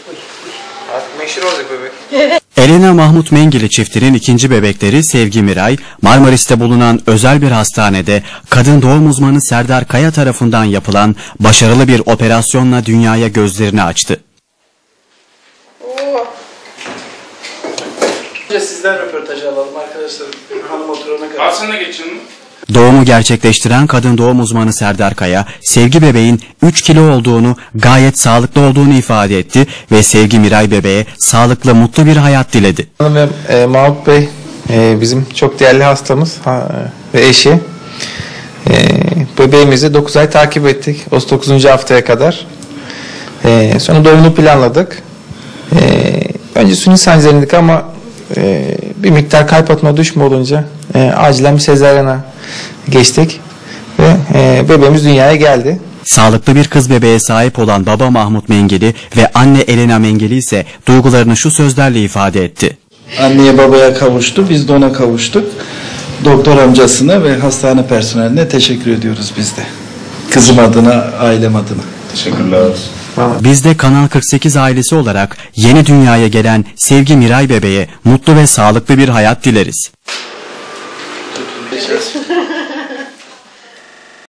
Artık meşhur olacak bebek. Elena Mahmut Mengili çiftinin ikinci bebekleri Sevgi Miray, Marmaris'te bulunan özel bir hastanede kadın doğum uzmanı Serdar Kaya tarafından yapılan başarılı bir operasyonla dünyaya gözlerini açtı. Sizden röportaj alalım arkadaşlar. Hanım oturana kadar. Alsana geçin mi? Doğumu gerçekleştiren kadın doğum uzmanı Serdar Kaya, Sevgi bebeğin 3 kilo olduğunu, gayet sağlıklı olduğunu ifade etti ve Sevgi Miray bebeğe sağlıklı, mutlu bir hayat diledi. Hanım ve Mahmut Bey bizim çok değerli hastamız ve eşi. Bebeğimizi 9 ay takip ettik. 39. haftaya kadar. Sonra doğumunu planladık. Önce suni sancılarındık ama bir miktar kalp atma düşme olunca acilen bir sezaryana geçtik ve bebeğimiz dünyaya geldi. Sağlıklı bir kız bebeğe sahip olan baba Mahmut Mengili ve anne Elena Mengili ise duygularını şu sözlerle ifade etti. Anneye babaya kavuştu, biz de ona kavuştuk. Doktor amcasına ve hastane personeline teşekkür ediyoruz biz de. Kızım adına, ailem adına. Teşekkürler. Biz de Kanal 48 ailesi olarak yeni dünyaya gelen Sevgi Miray bebeğe mutlu ve sağlıklı bir hayat dileriz.